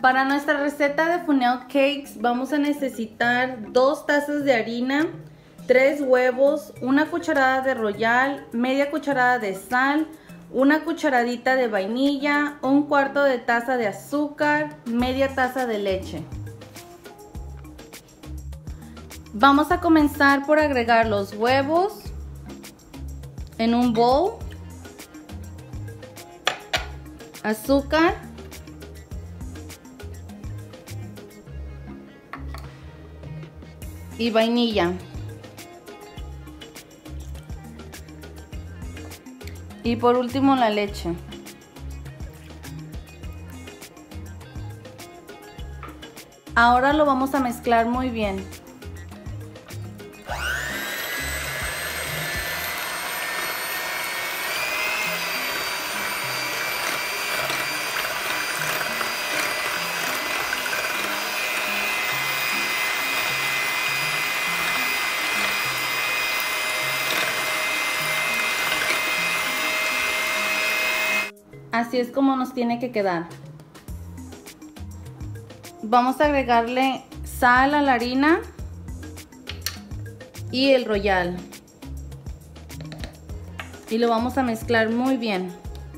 Para nuestra receta de funnel cakes vamos a necesitar 2 tazas de harina, 3 huevos, 1 cucharada de royal, media cucharada de sal, 1 cucharadita de vainilla, 1/4 de taza de azúcar, media taza de leche. Vamos a comenzar por agregar los huevos en un bowl, azúcar, y vainilla. Y por último la leche. Ahora lo vamos a mezclar muy bien. Así es como nos tiene que quedar. Vamos a agregarle sal a la harina y el royal. Y lo vamos a mezclar muy bien.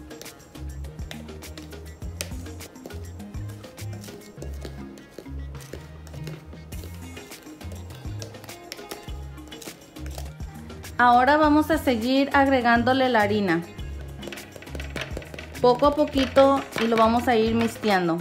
Ahora vamos a seguir agregándole la harina. Poco a poquito y lo vamos a ir mixteando.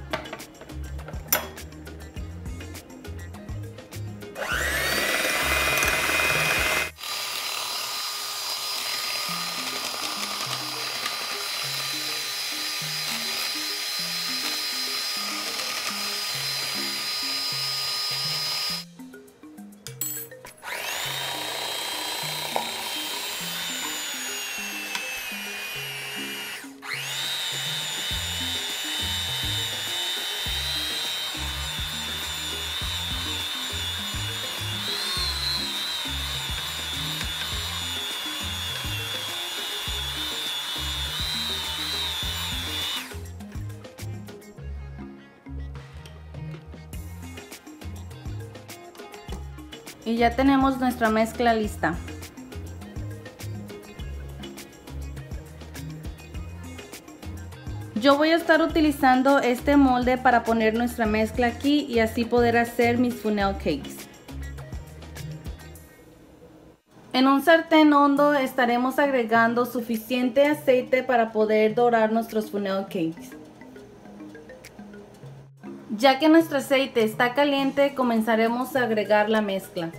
Y ya tenemos nuestra mezcla lista. Yo voy a estar utilizando este molde para poner nuestra mezcla aquí y así poder hacer mis funnel cakes. En un sartén hondo estaremos agregando suficiente aceite para poder dorar nuestros funnel cakes. Ya que nuestro aceite está caliente, comenzaremos a agregar la mezcla.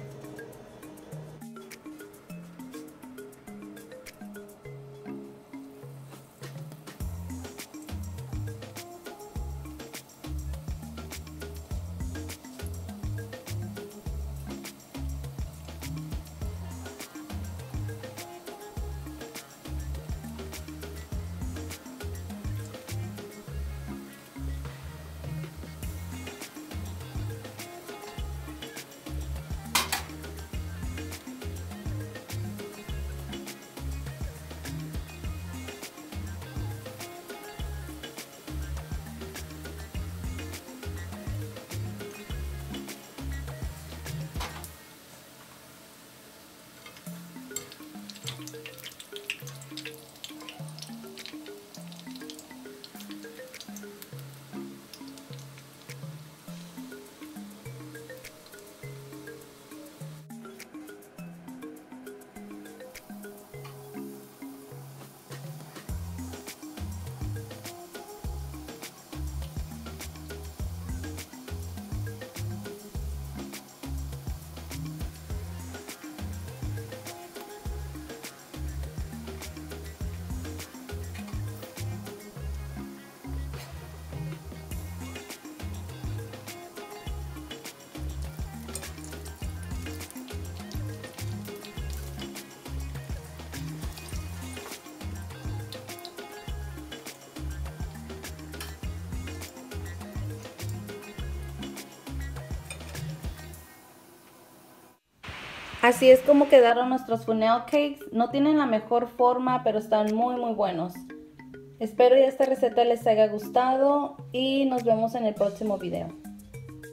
Así es como quedaron nuestros funnel cakes. No tienen la mejor forma, pero están muy buenos. Espero que esta receta les haya gustado y nos vemos en el próximo video.